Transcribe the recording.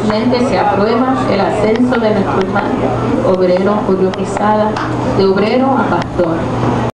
Finalmente se aprueba el ascenso de nuestro hermano obrero Julio Quesada, de obrero a pastor.